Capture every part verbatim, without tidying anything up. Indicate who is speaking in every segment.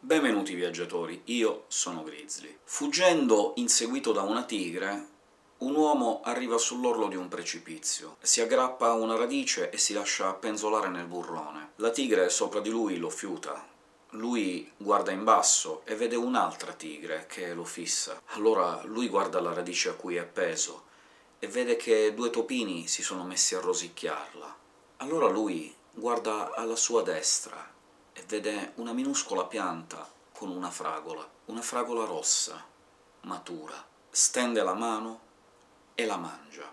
Speaker 1: Benvenuti viaggiatori, io sono Grizzly. Fuggendo inseguito da una tigre, un uomo arriva sull'orlo di un precipizio, si aggrappa a una radice e si lascia penzolare nel burrone. La tigre sopra di lui lo fiuta. Lui guarda in basso e vede un'altra tigre che lo fissa. Allora lui guarda la radice a cui è appeso e vede che due topini si sono messi a rosicchiarla. Allora lui guarda alla sua destra e vede una minuscola pianta con una fragola, una fragola rossa, matura. Stende la mano e la mangia.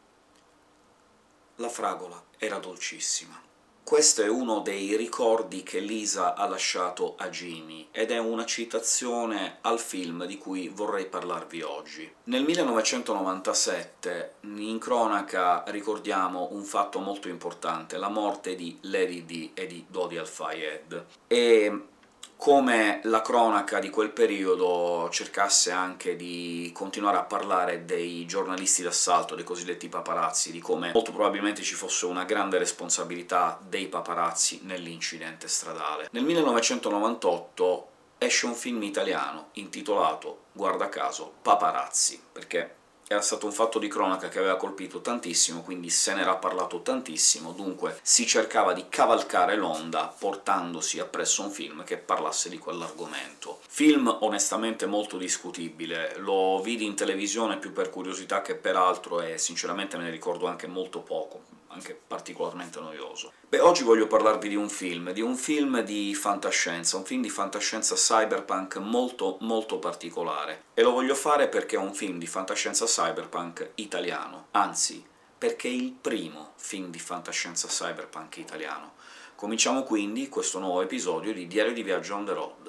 Speaker 1: La fragola era dolcissima. Questo è uno dei ricordi che Lisa ha lasciato a Jimmy, ed è una citazione al film di cui vorrei parlarvi oggi. Nel millenovecentonovantasette, in cronaca, ricordiamo un fatto molto importante, la morte di Lady Di e di Dodi Al-Fayed. E come la cronaca di quel periodo cercasse anche di continuare a parlare dei giornalisti d'assalto, dei cosiddetti paparazzi, di come molto probabilmente ci fosse una grande responsabilità dei paparazzi nell'incidente stradale. Nel millenovecentonovantotto esce un film italiano intitolato, guarda caso, Paparazzi, perché era stato un fatto di cronaca che aveva colpito tantissimo, quindi se n'era parlato tantissimo, dunque si cercava di cavalcare l'onda portandosi appresso un film che parlasse di quell'argomento. Film onestamente molto discutibile, lo vidi in televisione più per curiosità che per altro, e sinceramente me ne ricordo anche molto poco, anche particolarmente noioso. Beh, oggi voglio parlarvi di un film, di un film di fantascienza, un film di fantascienza cyberpunk molto molto particolare, e lo voglio fare perché è un film di fantascienza cyberpunk italiano, anzi, perché è il primo film di fantascienza cyberpunk italiano. Cominciamo quindi questo nuovo episodio di Diario di Viaggio on the road.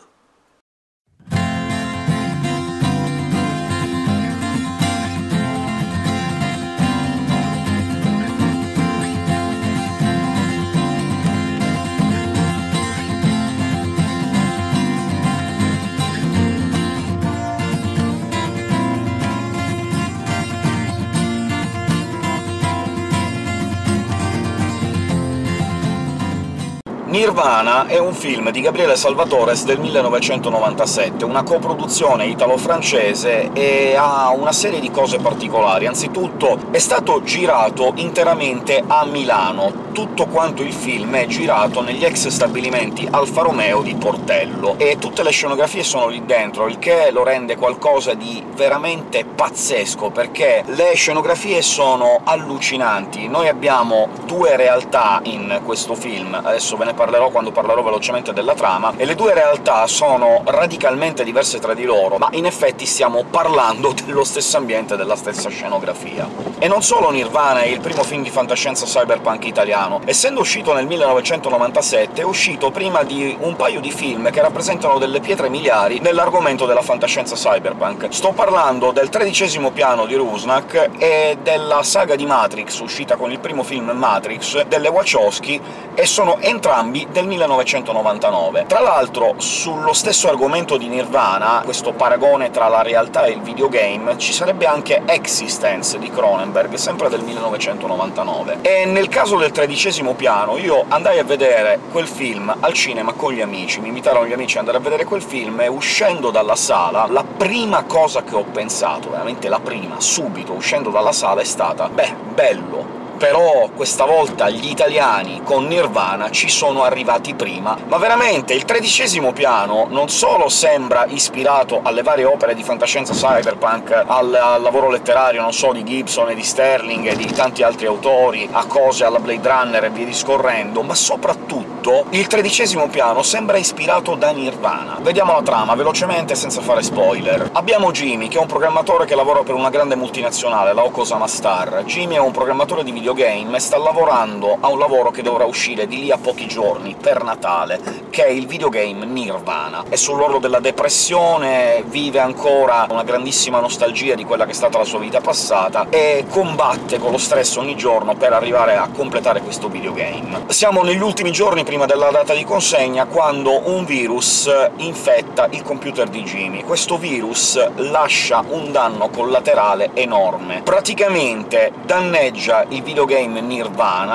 Speaker 1: Nirvana è un film di Gabriele Salvatores del millenovecentonovantasette, una coproduzione italo-francese, e ha una serie di cose particolari. Anzitutto è stato girato interamente a Milano, tutto quanto il film è girato negli ex stabilimenti Alfa Romeo di Portello, e tutte le scenografie sono lì dentro, il che lo rende qualcosa di veramente pazzesco, perché le scenografie sono allucinanti. Noi abbiamo due realtà in questo film, adesso ve ne parlerò quando parlerò velocemente della trama, e le due realtà sono radicalmente diverse tra di loro, ma in effetti stiamo parlando dello stesso ambiente e della stessa scenografia. E non solo Nirvana è il primo film di fantascienza cyberpunk italiano. Essendo uscito nel millenovecentonovantasette, è uscito prima di un paio di film che rappresentano delle pietre miliari nell'argomento della fantascienza cyberpunk. Sto parlando del Tredicesimo piano di Rusnak e della saga di Matrix, uscita con il primo film Matrix, delle Wachowski, e sono entrambi del millenovecentonovantanove. Tra l'altro, sullo stesso argomento di Nirvana, questo paragone tra la realtà e il videogame, ci sarebbe anche Existence di Cronenberg, sempre del millenovecentonovantanove. E nel caso del Tredicesimo piano io andai a vedere quel film al cinema con gli amici, mi invitarono gli amici ad andare a vedere quel film, e uscendo dalla sala la prima cosa che ho pensato, veramente la prima, subito, uscendo dalla sala, è stata «Beh, bello!» Però questa volta gli italiani con Nirvana ci sono arrivati prima. Ma veramente, il Tredicesimo piano non solo sembra ispirato alle varie opere di fantascienza cyberpunk, al, al lavoro letterario, non so, di Gibson e di Sterling e di tanti altri autori, a cose alla Blade Runner e via discorrendo, ma soprattutto il Tredicesimo piano sembra ispirato da Nirvana. Vediamo la trama, velocemente, senza fare spoiler. Abbiamo Jimmy, che è un programmatore che lavora per una grande multinazionale, la Okosama Star. Jimmy è un programmatore di videogame e sta lavorando a un lavoro che dovrà uscire di lì a pochi giorni, per Natale, che è il videogame Nirvana. È sull'orlo della depressione, vive ancora una grandissima nostalgia di quella che è stata la sua vita passata, e combatte con lo stress ogni giorno per arrivare a completare questo videogame. Siamo negli ultimi giorni prima della data di consegna, quando un virus infetta il computer di Jimmy. Questo virus lascia un danno collaterale enorme. Praticamente danneggia il videogame Nirvana,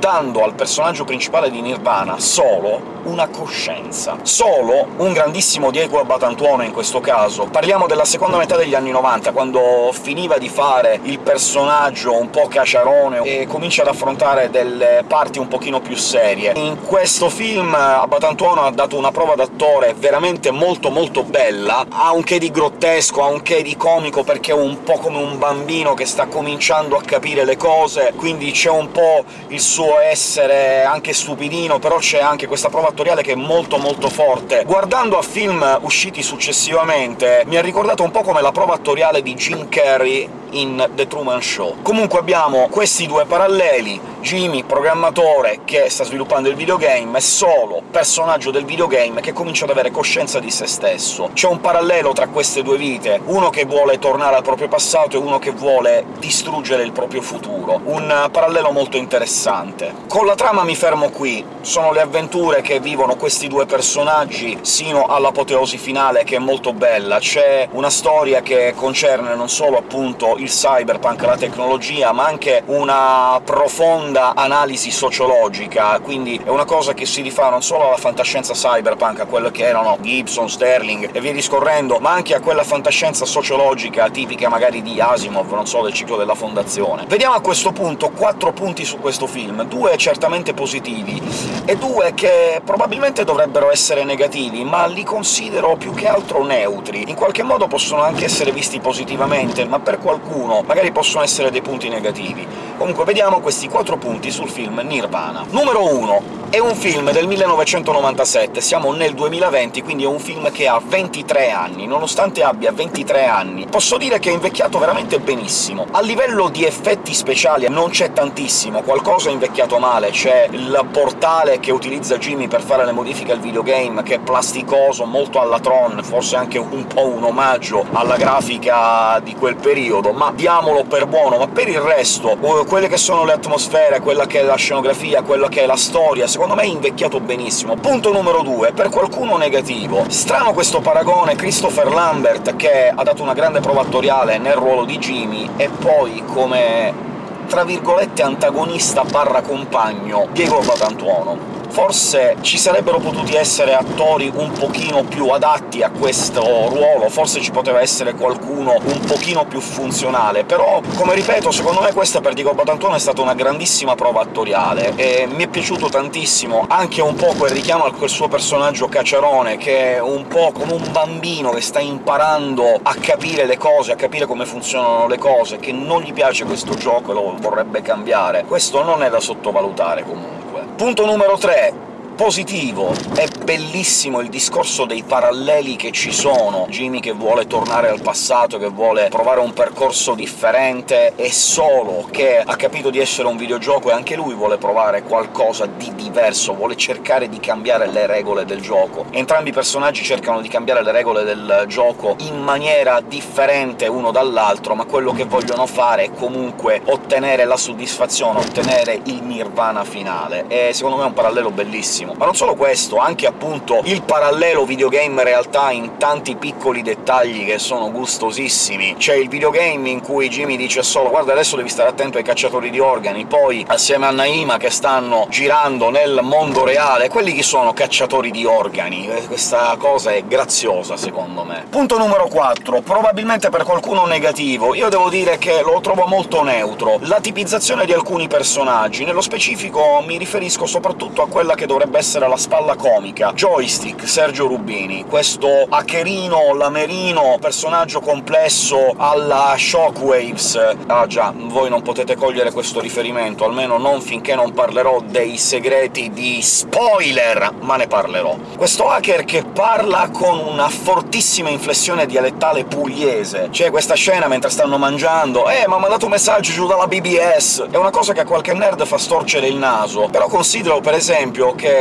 Speaker 1: dando al personaggio principale di Nirvana solo una coscienza, solo un grandissimo Diego Abbatantuono in questo caso. Parliamo della seconda metà degli anni novanta, quando finiva di fare il personaggio un po' caciarone e comincia ad affrontare delle parti un pochino più serie. In questo film Abbatantuono ha dato una prova d'attore veramente molto molto bella, ha un che di grottesco, ha un che di comico, perché è un po' come un bambino che sta cominciando a capire le cose, quindi c'è un po' il suo essere anche stupidino, però c'è anche questa prova attoriale che è molto molto forte. Guardando a film usciti successivamente mi ha ricordato un po' come la prova attoriale di Jim Carrey in The Truman Show. Comunque abbiamo questi due paralleli: Jimmy, programmatore che sta sviluppando il videogame, e Solo, personaggio del videogame che comincia ad avere coscienza di se stesso. C'è un parallelo tra queste due vite, uno che vuole tornare al proprio passato e uno che vuole distruggere il proprio futuro. Un parallelo molto interessante. Con la trama mi fermo qui, sono le avventure che vivono questi due personaggi sino all'apoteosi finale, che è molto bella. C'è una storia che concerne non solo appunto il cyberpunk, la tecnologia, ma anche una profonda analisi sociologica, quindi è una cosa che si rifà non solo alla fantascienza cyberpunk, a quello che erano Gibson, Sterling e via discorrendo, ma anche a quella fantascienza sociologica tipica magari di Asimov, non so, del ciclo della Fondazione. Vediamo a questo punto quattro punti su questo film, due certamente positivi e due che probabilmente dovrebbero essere negativi, ma li considero più che altro neutri. In qualche modo possono anche essere visti positivamente, ma per qualcuno magari possono essere dei punti negativi. Comunque vediamo questi quattro punti sul film Nirvana. Numero uno. È un film del millenovecentonovantasette, siamo nel duemilaventi, quindi è un film che ha ventitré anni. Nonostante abbia ventitré anni, posso dire che è invecchiato veramente benissimo. A livello di effetti speciali non c'è tantissimo, qualcosa è invecchiato male. C'è il portale che utilizza Jimmy per fare le modifiche al videogame, che è plasticoso, molto alla Tron, forse anche un po' un omaggio alla grafica di quel periodo, ma diamolo per buono. Ma per il resto, quelle che sono le atmosfere, quella che è la scenografia, quella che è la storia, secondo me è invecchiato benissimo. Punto numero due, per qualcuno negativo. Strano questo paragone Christopher Lambert, che ha dato una grande prova attoriale nel ruolo di Jimmy, e poi come, tra virgolette, antagonista barra compagno Diego Abbatantuono. Forse ci sarebbero potuti essere attori un pochino più adatti a questo ruolo, forse ci poteva essere qualcuno un pochino più funzionale, però, come ripeto, secondo me questa per Diego Abbatantuono è stata una grandissima prova attoriale, e mi è piaciuto tantissimo anche un po' quel richiamo a quel suo personaggio caciarone, che è un po' come un bambino che sta imparando a capire le cose, a capire come funzionano le cose, che non gli piace questo gioco e lo vorrebbe cambiare. Questo non è da sottovalutare, comunque. Punto numero tre. Positivo. È bellissimo il discorso dei paralleli che ci sono. Jimmy che vuole tornare al passato, che vuole provare un percorso differente, e Solo che ha capito di essere un videogioco e anche lui vuole provare qualcosa di diverso, vuole cercare di cambiare le regole del gioco. Entrambi i personaggi cercano di cambiare le regole del gioco in maniera differente uno dall'altro, ma quello che vogliono fare è comunque ottenere la soddisfazione, ottenere il nirvana finale, e secondo me è un parallelo bellissimo. Ma non solo questo, anche appunto il parallelo videogame-realtà in tanti piccoli dettagli che sono gustosissimi. C'è il videogame in cui Jimmy dice Solo «Guarda, adesso devi stare attento ai cacciatori di organi», poi assieme a Naima che stanno girando nel mondo reale, quelli che sono cacciatori di organi. Questa cosa è graziosa, secondo me. Punto numero quattro, probabilmente per qualcuno negativo. Io devo dire che lo trovo molto neutro. La tipizzazione di alcuni personaggi, nello specifico mi riferisco soprattutto a quella che dovrebbe essere la spalla comica, Joystick, Sergio Rubini, questo hackerino, lamerino, personaggio complesso alla Shockwaves. Ah già, voi non potete cogliere questo riferimento, almeno non finché non parlerò dei segreti di spoiler, ma ne parlerò. Questo hacker che parla con una fortissima inflessione dialettale pugliese. C'è questa scena mentre stanno mangiando «Eh, ma mi ha mandato un messaggio giù dalla B B S!» È una cosa che a qualche nerd fa storcere il naso, però considero per esempio che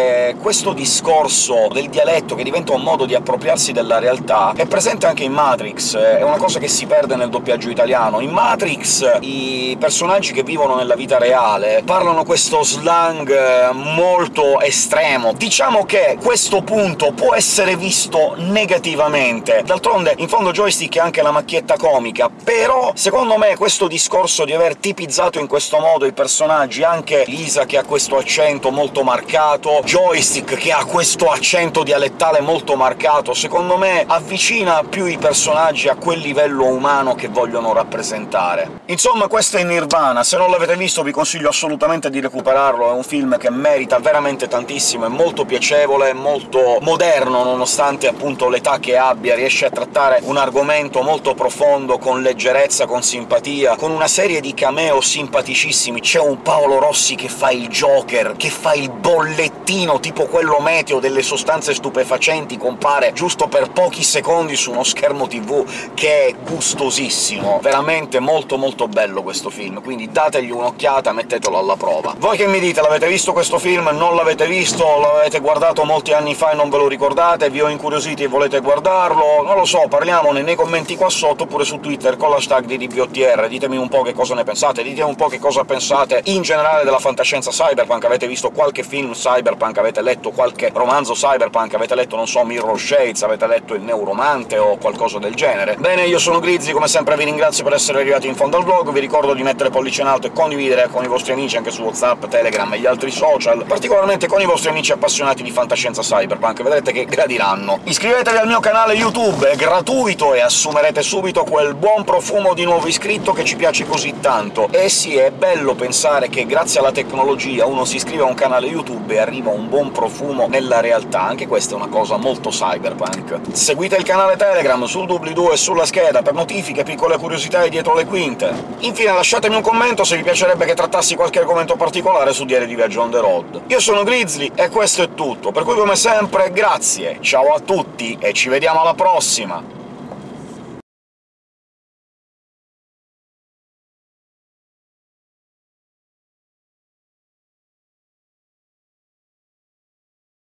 Speaker 1: che questo discorso del dialetto, che diventa un modo di appropriarsi della realtà, è presente anche in Matrix, è una cosa che si perde nel doppiaggio italiano. In Matrix i personaggi che vivono nella vita reale parlano questo slang molto estremo. Diciamo che questo punto può essere visto negativamente. D'altronde, in fondo Joystick è anche la macchietta comica, però secondo me questo discorso di aver tipizzato in questo modo i personaggi, anche Lisa che ha questo accento molto marcato, Joystick che ha questo accento dialettale molto marcato, secondo me avvicina più i personaggi a quel livello umano che vogliono rappresentare. Insomma, questo è Nirvana. Se non l'avete visto vi consiglio assolutamente di recuperarlo, è un film che merita veramente tantissimo, è molto piacevole, molto moderno nonostante appunto l'età che abbia, riesce a trattare un argomento molto profondo, con leggerezza, con simpatia, con una serie di cameo simpaticissimi. C'è un Paolo Rossi che fa il Joker, che fa il bollettino, tipo quello meteo delle sostanze stupefacenti, compare giusto per pochi secondi su uno schermo tivù, che è gustosissimo. Veramente molto molto bello questo film, quindi dategli un'occhiata, mettetelo alla prova. Voi che mi dite? L'avete visto questo film? Non l'avete visto? L'avete guardato molti anni fa e non ve lo ricordate? Vi ho incuriositi e volete guardarlo? Non lo so, parliamone nei commenti qua sotto, oppure su Twitter con l'hashtag di D B O T R, ditemi un po' che cosa ne pensate, ditemi un po' che cosa pensate in generale della fantascienza cyberpunk. Avete visto qualche film cyberpunk? Avete letto qualche romanzo cyberpunk? Avete letto, non so, Mirror Shades? Avete letto Il Neuromante o qualcosa del genere? Bene, io sono Grizzly, come sempre vi ringrazio per essere arrivati in fondo al vlog, vi ricordo di mettere pollice in alto e condividere con i vostri amici anche su WhatsApp, Telegram e gli altri social, particolarmente con i vostri amici appassionati di fantascienza cyberpunk, vedrete che gradiranno. Iscrivetevi al mio canale YouTube, è gratuito e assumerete subito quel buon profumo di nuovo iscritto che ci piace così tanto. E sì, è bello pensare che grazie alla tecnologia uno si iscrive a un canale YouTube e arriva un buon profumo nella realtà, anche questa è una cosa molto cyberpunk. Seguite il canale Telegram sul doobly-doo e sulla scheda per notifiche, piccole curiosità e dietro le quinte. Infine lasciatemi un commento se vi piacerebbe che trattassi qualche argomento particolare su Diario di Viaggio on the road. Io sono Grizzly e questo è tutto, per cui come sempre grazie, ciao a tutti e ci vediamo alla prossima!